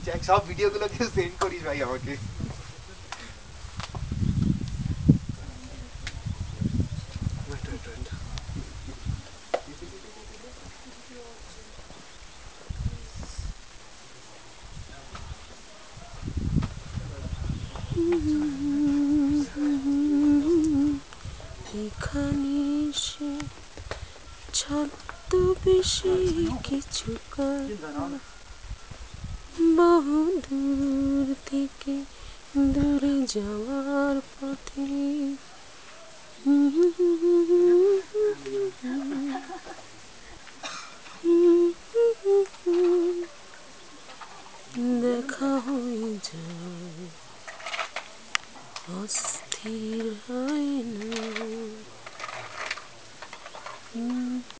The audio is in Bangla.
সব ভিডিওগুলো কেউ সেন্ড করিস ভাই আমাকে। এখানে এসে ছদ্মবেশে কিছু বহু দূর থেকে দূরে যাওয়ার পথে দেখা হয়ে যায়, অস্থির হয় না।